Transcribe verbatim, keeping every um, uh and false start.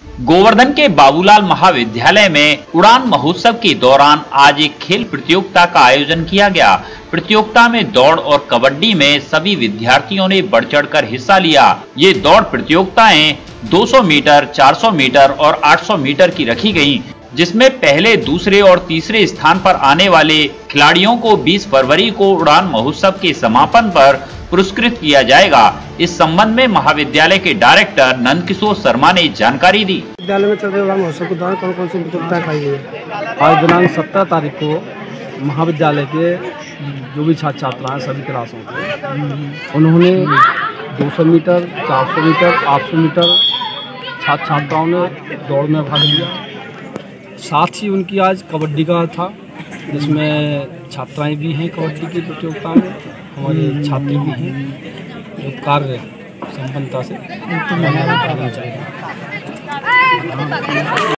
गोवर्धन के बाबूलाल महाविद्यालय में उड़ान महोत्सव के दौरान आज एक खेल प्रतियोगिता का आयोजन किया गया। प्रतियोगिता में दौड़ और कबड्डी में सभी विद्यार्थियों ने बढ़ चढ़कर हिस्सा लिया। ये दौड़ प्रतियोगिताएं दो सौ मीटर, चार सौ मीटर और आठ सौ मीटर की रखी गयी, जिसमें पहले, दूसरे और तीसरे स्थान पर आने वाले खिलाड़ियों को बीस फरवरी को उड़ान महोत्सव के समापन पर पुरस्कृत किया जाएगा। इस संबंध में महाविद्यालय के डायरेक्टर नंदकिशोर शर्मा ने जानकारी दी। विद्यालय में चल रहे उड़ान महोत्सव के दौरान कौन कौन सी प्रतियोगिता कराई गई है? आज दिनांक सत्रह तारीख को महाविद्यालय के जो भी छात्र छात्राएं सभी क्लासों के उन्होंने दो सौ मीटर, चार सौ मीटर, आठ सौ मीटर छात्र छात्राओं ने दौड़ में भाग लिया। साथ ही उनकी आज कबड्डी का था, जिसमें छात्राएं भी हैं कबड्डी की प्रतियोगिता में, हमारे छात्र भी हैं जो कार्य संपन्नता से करना चाहिए।